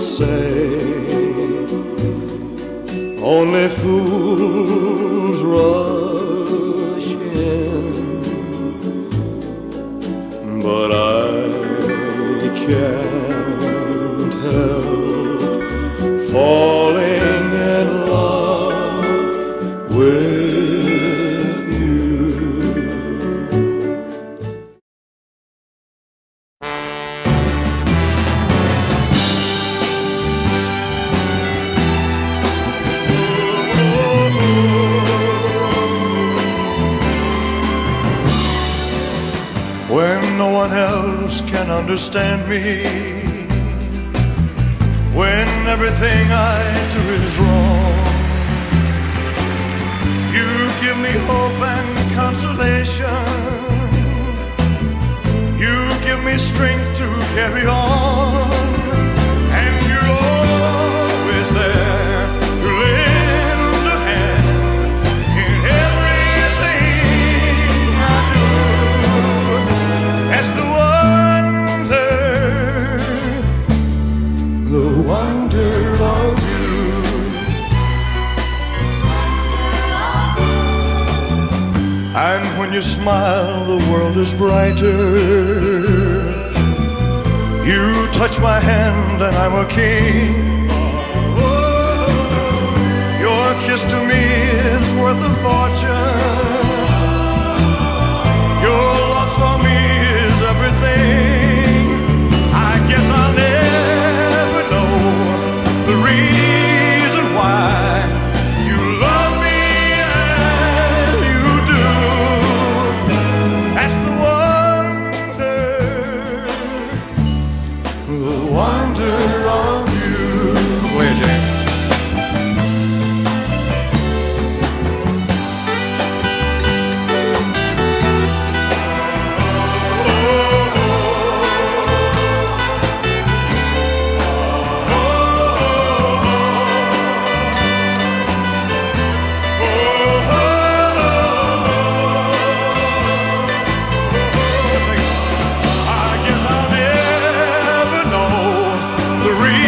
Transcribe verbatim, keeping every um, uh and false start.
say only fools rush in, but I can't help falling in love with you. When no one else can understand me, when everything I do is wrong, you give me hope and consolation. You give me strength to carry on, and you're always there to lend a hand in everything I do. As the wonder, the wonder of you. And when you smile, the world is brighter. You touch my hand and I'm a king. Your kiss to me is worth a fortune. Your love for me is everything. I guess I'll never know the reason why you love me as you do. That's the wonder, the wonder of you. Play it, James. The